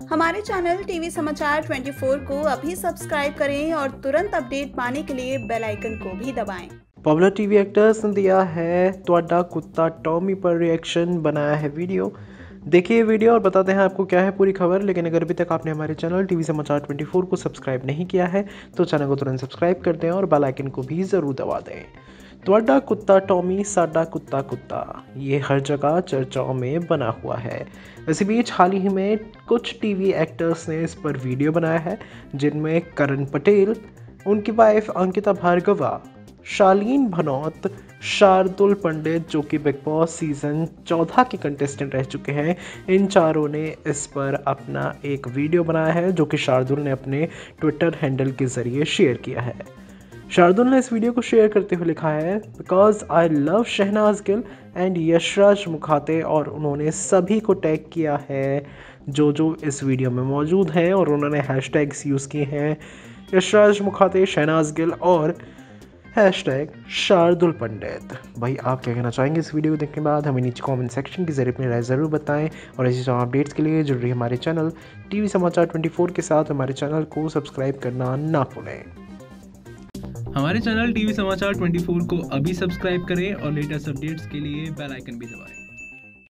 हमारे channel TV समाचार 24 को अभी सब्सक्राइब करें और तुरंत अपडेट पाने के लिए बेल आइकन को भी दबाएं। पॉपुलर टीवी एक्टर्स ने दिया है त्वाडा कुत्ता टॉमी पर रिएक्शन, बनाया है वीडियो। देखिए वीडियो और बताते हैं आपको क्या है पूरी खबर। लेकिन अगर अभी तक आपने हमारे चैनल टीवी समाचार 24 को सब्सक्राइब नहीं किया है तो चैनल को तुरंत सब्सक्राइब कर दें और बेल आइकन को भी ज़रूर दबा दें। त्वाडा कुत्ता टॉमी साडा कुत्ता कुत्ता, ये हर जगह चर्चाओं में बना हुआ है। इसी बीच हाल ही में कुछ टीवी एक्टर्स ने इस पर वीडियो बनाया है, जिनमें करण पटेल, उनकी वाइफ अंकिता भार्गवा, शालीन भनौत, शार्दुल पंडित जो कि बिग बॉस सीजन 14 के कंटेस्टेंट रह चुके हैं, इन चारों ने इस पर अपना एक वीडियो बनाया है जो कि शार्दुल ने अपने ट्विटर हैंडल के ज़रिए शेयर किया है। शार्दुल ने इस वीडियो को शेयर करते हुए लिखा है, because I love Shehnaaz Gill and Yashraj Mukhate, और उन्होंने सभी को टैग किया है जो इस वीडियो में मौजूद हैं, और उन्होंने हैशटैग्स यूज़ किए हैं यशराज मुखाते, शहनाज गिल और हैशटैग शार्दुल पंडित। भाई आप क्या कहना चाहेंगे इस वीडियो को देखने के बाद? हमें नीचे कमेंट सेक्शन के जरिए अपनी राय ज़रूर बताएं और ऐसी तमाम अपडेट्स के लिए जुड़ रही हमारे चैनल टीवी समाचार 24 के साथ हमारे चैनल को सब्सक्राइब करना ना भूलें। हमारे चैनल टीवी समाचार 24 को अभी सब्सक्राइब करें और लेटेस्ट अपडेट्स के लिए बेल आइकन भी दबाएं।